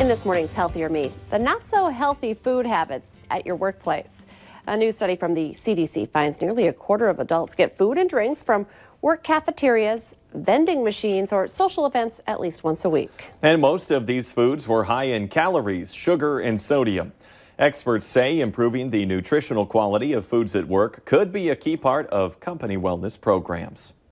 In this morning's Healthier Me, the not-so-healthy food habits at your workplace. A new study from the CDC finds nearly a quarter of adults get food and drinks from work cafeterias, vending machines, or social events at least once a week. And most of these foods were high in calories, sugar, and sodium. Experts say improving the nutritional quality of foods at work could be a key part of company wellness programs.